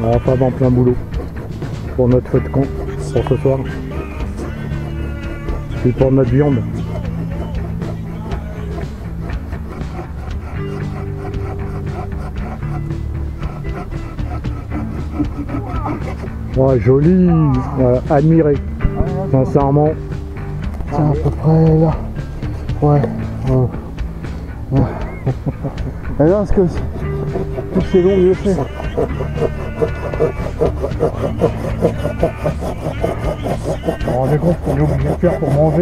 On va pas en plein boulot pour notre feu de camp pour ce soir. Et pour notre viande. Ouais, joli, admiré, sincèrement. C'est à peu près là. Ouais. Et là, parce que plus c'est long, mieux c'est. On rendez compte qu'on est obligé de faire pour manger.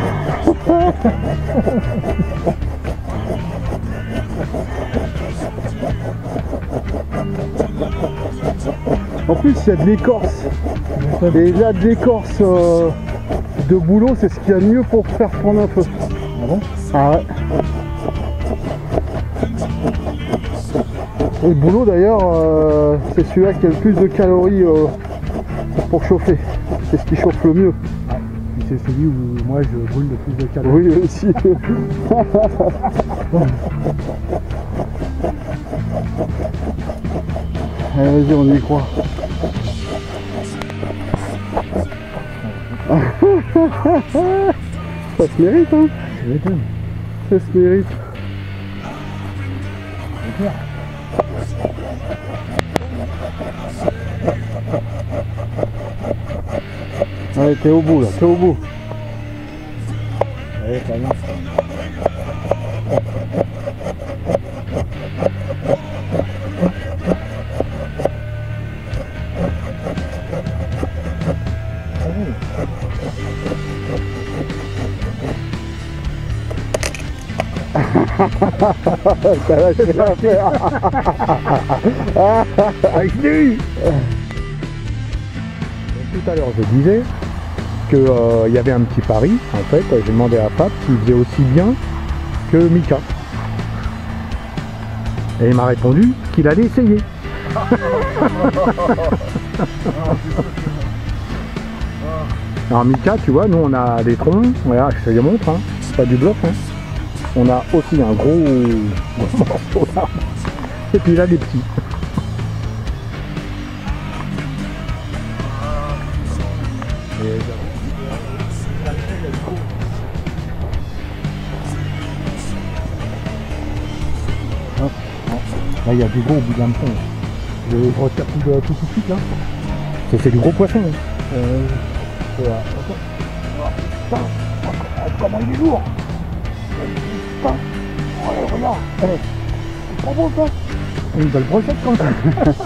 En plus, il y a de l'écorce. Et là, de l'écorce de bouleau, c'est ce qu'il y a de mieux pour faire prendre un feu. Ah bon? Ah ouais. Et le bouleau d'ailleurs, c'est celui-là qui a le plus de calories pour chauffer. C'est ce qui chauffe le mieux. Ah, c'est celui où moi je brûle le plus de calories. Oui, aussi. Allez, vas-y, on y croit. Ça se mérite, hein. Ça se mérite. Allez, t'es au bout là, t'es au bout. Allez, ça vient. Ça va se faire. Avec lui. Tout à l'heure je disais qu'il y avait un petit pari, en fait, j'ai demandé à Pape s'il faisait aussi bien que Mika. Et il m'a répondu qu'il allait essayer. Alors Mika, tu vois, nous on a des troncs, voilà, je te les montre, hein, c'est pas du bluff, hein. On a aussi un gros morceau d'arbre, et puis là des petits. Là il y a du gros au bout d'un pont. Je retire tout de suite là. C'est du gros poisson. Hein. Voilà. Putain, comment il est lourd. Putain. Oh, regarde. C'est trop beau ça. Une belle brochette quand même.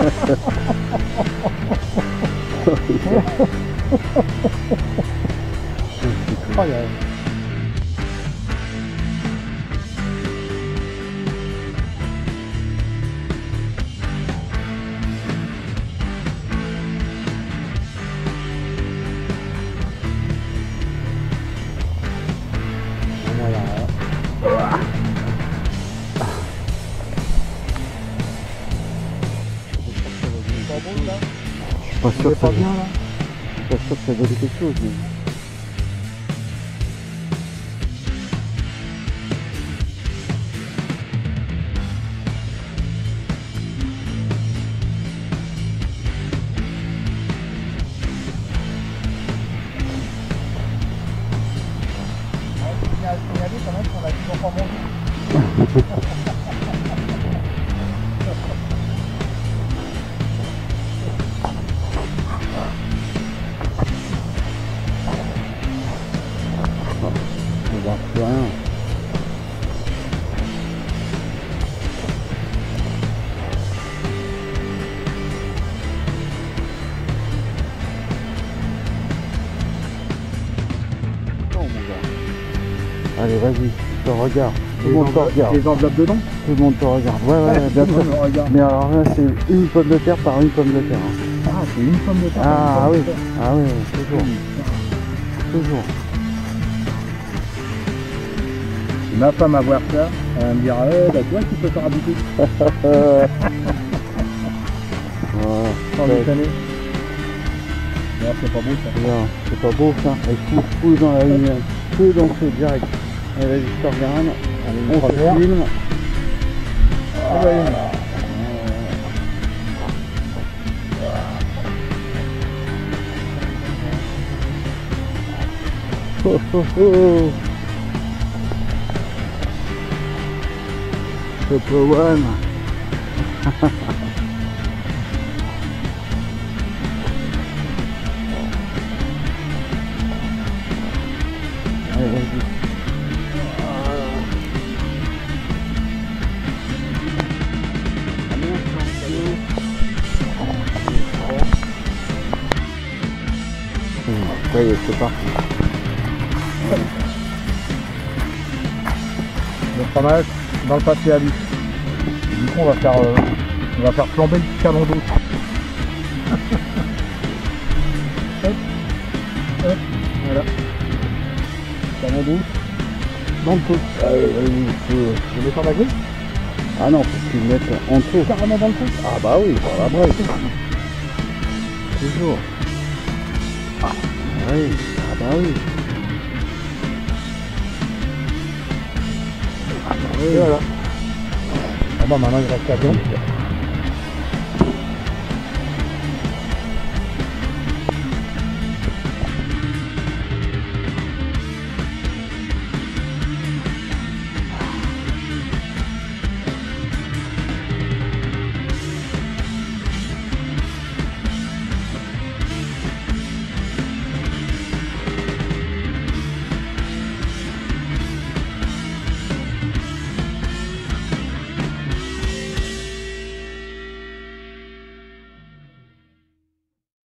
C'est incroyable. Pas sûr que ça bien là. Pas sûr que ça donne quelque chose. Mais... Plus rien. Non, mon gars. Allez, vas-y, je te regarde. Tout le monde te regarde. Les enveloppes dedans. Tout le monde te regarde. Ouais, bien sûr. Mais alors là, c'est une pomme de terre par une pomme de terre. Hein. Ah, c'est une pomme de terre. Ah oui. Ah oui, toujours. Toujours. Ma femme va voir ça, elle va me dire bah toi tu peux faire un bouquet. Sans déconner. Non, c'est pas beau ça. Non, c'est pas beau ça. Elle pousse dans la lumière. Feu dans le feu direct. Allez, vas-y, je te regarde. On se filme. Ah bah, oh, oh, oh. Super one. Allez, vas-y. Ça y est, c'est parti. Le fromage dans le papier à lui. Du coup, on va faire flamber le petit canon d'eau. Hop, hop, voilà. Canon d'eau dans le pot. Tu Je vais faire la grille Ah non, faut que tu le mettes en dessous. carrément dans le pot. Ah bah oui, par la braise. Toujours. Ah oui, ah bah oui. Ah bah oui. Et voilà. Ah bah maintenant il reste la viande.